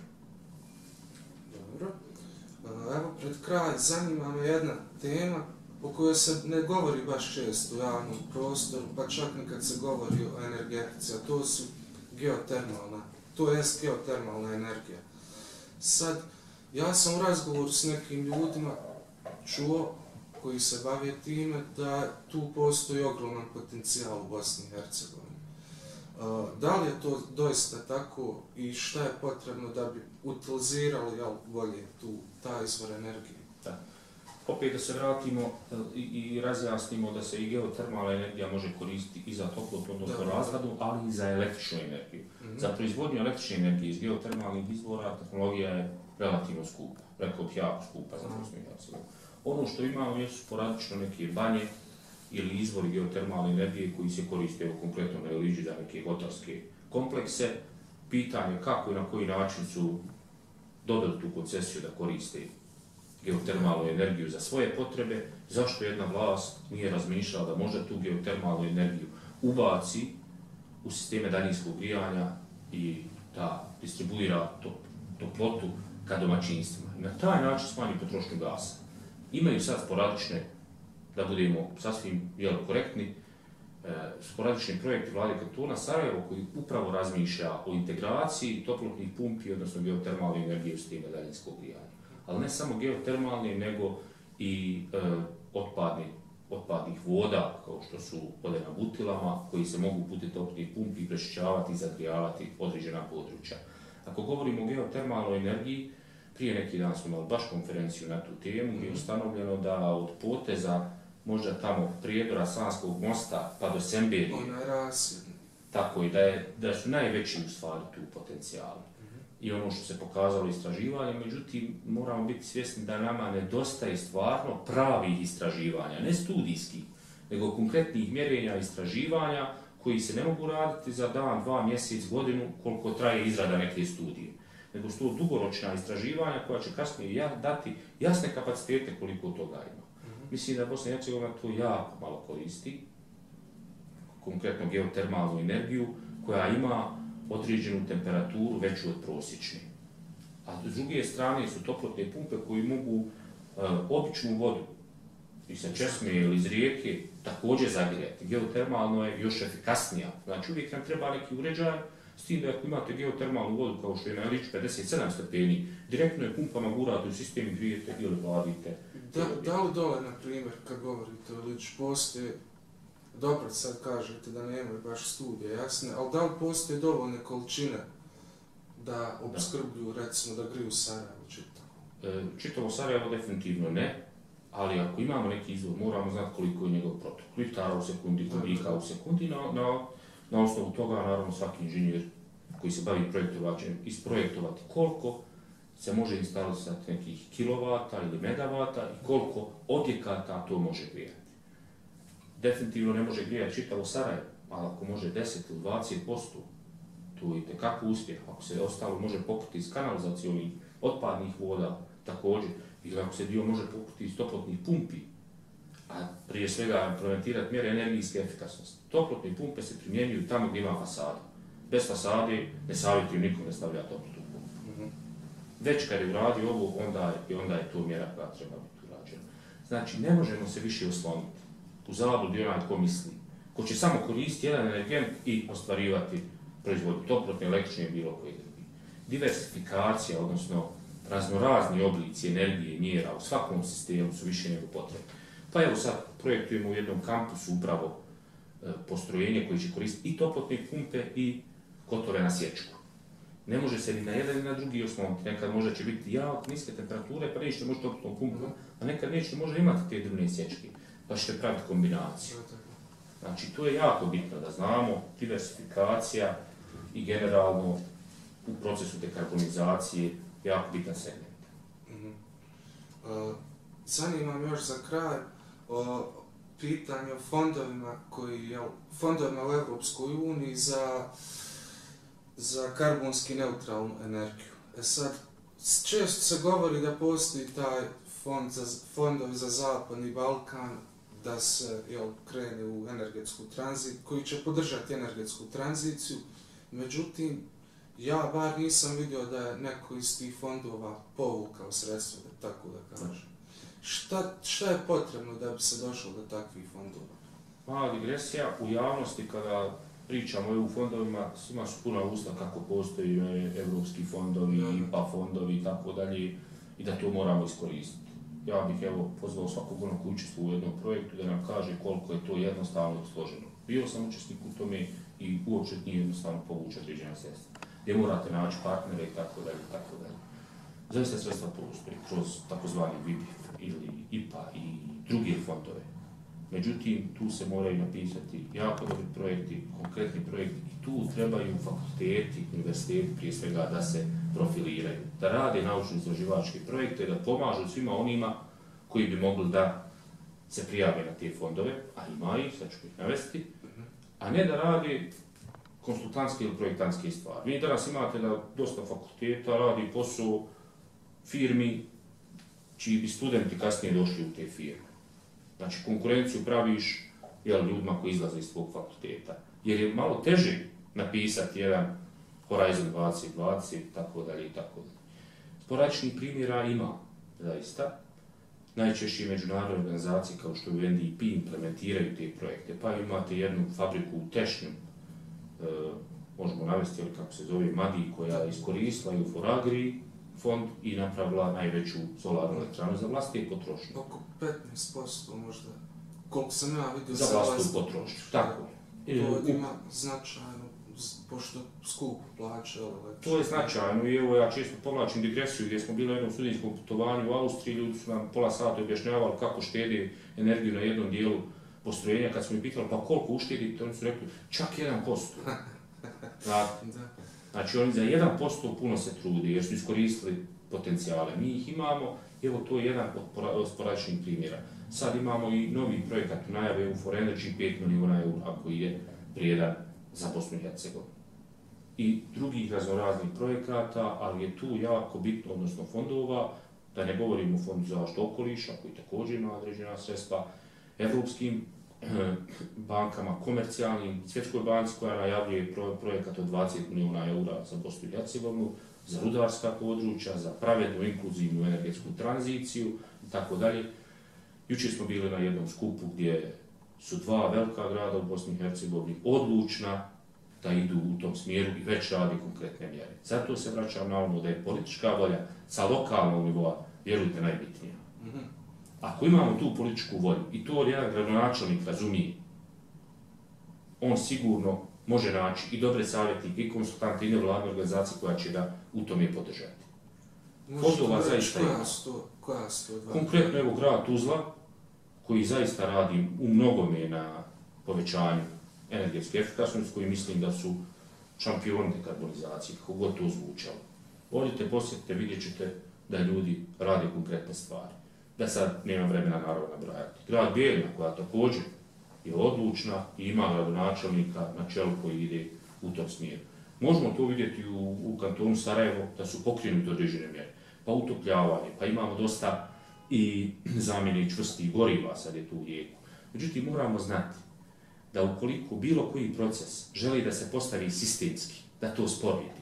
Dobro. Evo, pred kraj zanima me jedna tema o kojoj se ne govori baš često u javnom prostoru, pa čak ni kad se govori o energetici, a to su geotermalna, to jest geotermalna energija. Sad, ja sam u razgovoru s nekim ljudima čuo, koji se bave time, da tu postoji ogroman potencijal u Bosni i Hercegovini. Da li je to doista tako i šta je potrebno da bi utilizirali jel, bolje tu, taj izvor energije? Da. Opet da se vratimo i, i razjasnimo da se i geotermalna energija može koristiti i za toplotnu, odnosno razradu, ali i za električnu energiju. Mm-hmm. Za proizvodnju električne energije iz geotermalnih izvora tehnologija je relativno skupa, rekao bih jako skupa za Bosnu i Hercegovinu. Ono što imamo je sporadično neke banje ili izvori geotermalne energije koji se koriste evo, konkretno na Eliđi za neke hotelske komplekse. Pitanje kako i na koji način su dobili tu koncesiju da koriste geotermalnu energiju za svoje potrebe, zašto jedna vlast nije razmišljala da može tu geotermalnu energiju ubaci u sisteme daljinskog grijanja i da distribuira toplotu ka domaćinstvima. Na taj način smanji potrošnju gasa. Imaju sad sporadične, da budemo sasvim jel, korektni, e, sporadični projekti vlade kantona Sarajevo koji upravo razmišlja o integraciji toplotnih pumpi, odnosno geotermalne energije u sisteme daljinskog grijanja. Ali ne samo geotermalne, nego i e, otpadni, otpadnih voda, kao što su vode na butilama, koji se mogu putem toplotnih pumpi prečišćavati i zagrijavati određena područja. Ako govorimo o geotermalnoj energiji, prije neki dan smo imali baš konferenciju na tu temu gdje je ustanovljeno da od poteza možda tamo prijedora Sanskog mosta pa do Semberije, tako i da, je, da su najveći u stvari tu potencijali. Mm-hmm. I ono što se pokazalo istraživanje, međutim moramo biti svjesni da nama nedostaje stvarno pravih istraživanja, ne studijskih, nego konkretnih mjerenja istraživanja koji se ne mogu raditi za dan, dva, mjesec, godinu koliko traje izrada neke studije. Nego su to dugoročna istraživanja koja će kasnije dati jasne kapacitete koliko toga ima. Mm-hmm. Mislim da Bosna i Hercegovina to jako malo koristi, konkretno geotermalnu energiju koja ima određenu temperaturu veću od prosječne. A s druge strane su toplotne pumpe koji mogu uh, običnu vodu iz česme ili iz rijeke također zagrijati. Geotermalno je još efikasnija. Znači uvijek nam treba neki uređaj, s tim da ako imate geotermalnu vodu kao što je na Elići pedeset sedam stepeni, direktno je pumpama gurate u sistem i grijete ili hladite. Da, da li dole, na primjer, kad govorite o Elići, postoje, dobro sad kažete da nemaju baš studije jasne, ali da li postoje dovoljne količine da opskrbljuju, recimo da griju Sarajevo čitavo? E, čitavo Sarajevo definitivno ne, ali ako imamo neki izvor, moramo znati koliko je njegov protok. Litara u sekundi, kubika u sekundi, na, na, na osnovu toga naravno svaki inženjer koji se bavi projektovačem isprojektovati koliko se može instalisati nekih kilovata ili megavata i koliko objekata to može grijati. Definitivno ne može grijati čitavo Sarajevo, ali ako može deset ili dvadeset posto, to je itekako uspjeh. Ako se ostalo može pokriti iz kanalizacionih otpadnih voda također, ili ako se dio može pokriti iz toplotnih pumpi, a prije svega implementirati mjere energijske efikasnosti. Toplotne pumpe se primjenjuju tamo gdje ima fasada. Bez fasade ne savjetuju nikom ne stavlja toplotnu pumpu. Mm-hmm. Već kad je uradio ovo, onda je, onda je to mjera koja treba biti urađena. Znači, ne možemo se više osloniti u zabludi onaj tko misli, ko će samo koristiti jedan energent i ostvarivati proizvodnju toplotne, električne i bilo koje drugi. Diversifikacija, odnosno raznorazni oblici energije i mjera u svakom sistemu su više nego potrebni. Pa evo sad projektujemo u jednom kampusu upravo e, postrojenje koji će koristiti i toplotne pumpe i kotove na sječku. Ne može se ni na jedan ni na drugi osloniti. Nekad možda će biti jako niske temperature, pa nećete možda toplotnom pumpom, a nekad nećete možda imati te drvne sječke, pa ćete praviti kombinaciju. Znači, to je jako bitno da znamo, diversifikacija i generalno u procesu dekarbonizacije jako bitan segment. Mm-hmm. uh, zanima me još za kraj o pitanju o fondovima koji je fondovima u Europskoj uniji za, za karbonski neutralnu energiju. E sad, često se govori da postoji taj fond za, fondovi za Zapadni Balkan, da se jel, krene u energetsku tranziciju, koji će podržati energetsku tranziciju, međutim, ja bar nisam vidio da je neko iz tih fondova povukao sredstva, da tako da kažem. Šta, šta je potrebno da bi se došlo do takvih fondova? Mala digresija, u javnosti kada pričamo o E U fondovima, svima su puna usta kako postoji evropski fondovi, I P A fondovi i tako dalje, i da to moramo iskoristiti. Ja bih evo pozvao svakog onog koji učestvuje u jednom projektu da nam kaže koliko je to jednostavno složeno. Bio sam učesnik u tome i uopće nije jednostavno povući određena sredstva. Gdje morate naći partnere i tako dalje i tako dalje. Zaista sredstva postoji kroz takozvani V I B I ili I P A i druge fondove. Međutim, tu se moraju napisati jako dobri projekti, konkretni projekti i tu trebaju fakulteti, univerziteti prije svega da se profiliraju, da rade naučno-istraživačke projekte, da pomažu svima onima koji bi mogli da se prijave na te fondove, a ima ih, sad ću ih navesti, a ne da rade konsultantske ili projektantske stvari. Vi danas imate da dosta fakulteta radi posao firmi čiji bi studenti kasnije došli u te firme. Znači, konkurenciju praviš jel, ljudima koji izlaze iz tvog fakulteta. Jer je malo teže napisati jedan Horizon dvadeset dvadeset, tako dalje i tako dalje. Sporadičnih primjera ima, zaista. Najčešće međunarodne organizacije kao što je U N D P implementiraju te projekte. Pa imate jednu fabriku u Tešnju, e, možemo navesti ali kako se zove Madi, koja je iskoristila i u Foragri fond i napravila najveću solarnu elektranu za vlastite potrošnje. Oko petnaest posto možda, koliko sam ja vidio za vlastnu potrošnju. Tako je. To ima značajno, pošto skupo plaća. To je značajno i evo ja često povlačim digresiju gdje smo bili na jednom studijskom putovanju u Austriji, ljudi su nam pola sata objašnjavali kako štede energiju na jednom dijelu postrojenja. Kad smo ih pitali pa koliko uštedite, oni su rekli čak jedan posto. Znači oni za jedan posto puno se trudi jer su iskoristili potencijale. Mi ih imamo, evo to je jedan od sporadičnih primjera. Sad imamo i novi projekat u najavi E U for Energy, pet milijuna eura koji je vrijedan za Bosnu i Hercegovinu. I drugih raznoraznih projekata, ali je tu jako bitno, odnosno fondova, da ne govorimo o Fondu za zaštitu okoliša koji također ima određena sredstva, evropskim bankama, komercijalnim, Svjetskoj banci koja najavljuje projekat od dvadeset milijuna eura za Bosnu i Hercegovinu, za rudarska područja, za pravednu, inkluzivnu energetsku tranziciju i tako dalje. Jučer smo bili na jednom skupu gdje su dva velika grada u Bosni i Hercegovini odlučna da idu u tom smjeru i već radi konkretne mjere. Zato se vraćam na ono da je politička volja sa lokalnog nivoa, vjerujte, najbitnija. Ako imamo tu političku volju i to jedan gradonačelnik razumije, on sigurno može naći i dobre savjetnike i konsultante i nevladne organizacije koja će ga u tome podržati. Fondova zaista ima. Koja su to dva? Konkretno evo grad Tuzla, koji zaista radi u mnogome na povećanju energetske efikasnosti, koji mislim da su šampioni dekarbonizacije, kako god to zvučalo. Odite, posjetite, vidjet ćete da ljudi rade konkretne stvari. Da sad nemam vremena naravno nabrajati. Grad Bijeljina, koja također je odlučna i ima gradonačelnika na čelu koji ide u tom smjeru. Možemo to vidjeti u, u kantonu Sarajevo da su pokrenuti određene mjere. Pa utopljavanje, pa imamo dosta i zamjene čvrstih goriva, sad je tu u jeku. Međutim, moramo znati da ukoliko bilo koji proces želi da se postavi sistemski, da to sporedi.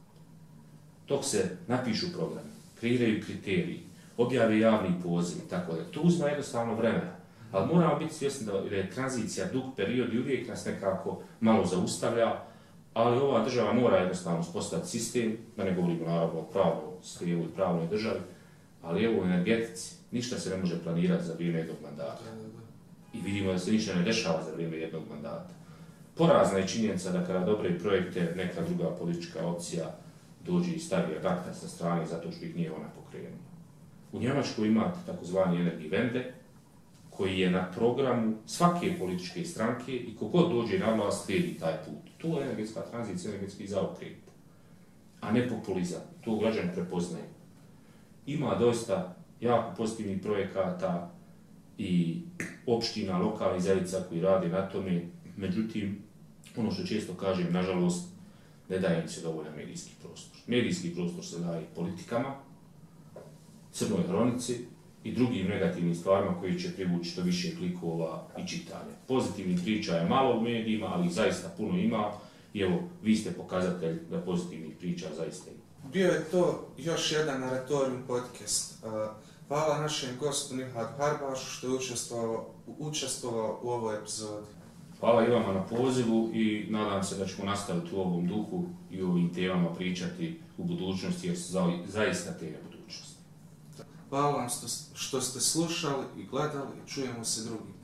Dok se napišu programi, kreiraju kriteriji, objave javni poziv i tako da. To uzma jednostavno vremena, ali moramo biti svjesni da je tranzicija dug period i uvijek nas nekako malo zaustavlja, ali ova država mora jednostavno postaviti sistem, da ne govorimo naravno o pravnom sistemu i pravnoj državi, Ali evo u energetici, ništa se ne može planirati za vrijeme jednog mandata. I vidimo da se ništa ne dešava za vrijeme jednog mandata. Porazna je činjenica da kada dobre projekte neka druga politička opcija dođe i stavi rakta sa strane zato što ih nije ona pokrenula. U Njemačkoj imate takozvani Energiewende, koji je na programu svake političke stranke i kogod dođe na vlast slijedi taj put. To je energetska tranzicija, energetski zaokret, a ne populizam. To građani prepoznaju. Ima dosta jako pozitivnih projekata i opština, lokalnih zajednica koji rade na tome, međutim, ono što često kažem, nažalost, ne daje im se dovoljan medijski prostor. Medijski prostor se daje politikama, crnoj hronici i drugim negativnim stvarima koji će privući što više klikova i čitanja. Pozitivnih priča je malo u medijima, ali ih zaista puno ima i evo, vi ste pokazatelj da pozitivnih priča zaista ima. Bio je to još jedan Naratorium podcast. Hvala našem gostu Nihadu Harbašu što je učestvovao, učestvovao u ovoj epizodi. Hvala i vama na pozivu i nadam se da ćemo nastaviti u ovom duhu i o ovim temama pričati u budućnosti jer su zaista teme budućnosti. Hvala vam što ste slušali i gledali i čujemo se drugi